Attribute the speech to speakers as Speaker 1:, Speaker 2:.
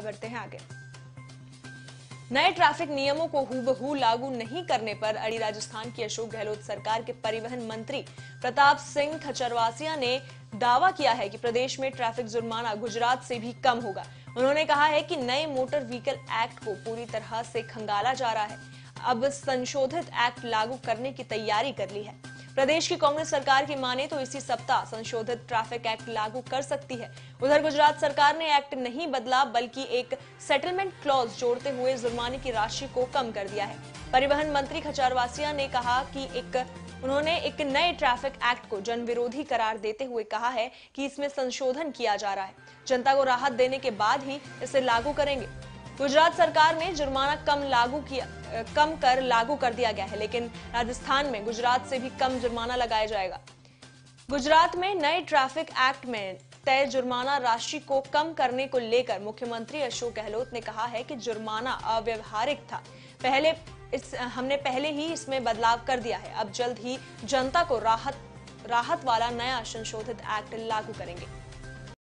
Speaker 1: बढ़ते हैं आगे। नए ट्रैफिक नियमों को हूबहू लागू नहीं करने पर अड़ी राजस्थान की अशोक गहलोत सरकार के परिवहन मंत्री प्रताप सिंह खचरवासिया ने दावा किया है कि प्रदेश में ट्रैफिक जुर्माना गुजरात से भी कम होगा। उन्होंने कहा है कि नए मोटर व्हीकल एक्ट को पूरी तरह से खंगाला जा रहा है। अब संशोधित एक्ट लागू करने की तैयारी कर ली है। प्रदेश की कांग्रेस सरकार की माने तो इसी सप्ताह संशोधित ट्रैफिक एक्ट लागू कर सकती है। उधर गुजरात सरकार ने एक्ट नहीं बदला बल्कि एक सेटलमेंट क्लॉज जोड़ते हुए जुर्माने की राशि को कम कर दिया है। परिवहन मंत्री खचरवासिया ने कहा कि उन्होंने एक नए ट्रैफिक एक्ट को जन विरोधी करार देते हुए कहा है कि इसमें संशोधन किया जा रहा है। जनता को राहत देने के बाद ही इसे लागू करेंगे। गुजरात सरकार ने जुर्माना कम कर लागू कर दिया गया है, लेकिन राजस्थान में गुजरात से भी कम जुर्माना लगाया जाएगा। गुजरात में नए ट्रैफिक एक्ट में तय जुर्माना राशि को कम करने को लेकर मुख्यमंत्री अशोक गहलोत ने कहा है कि जुर्माना अव्यवहारिक था। हमने पहले ही इसमें बदलाव कर दिया है। अब जल्द ही जनता को राहत वाला नया संशोधित एक्ट लागू करेंगे।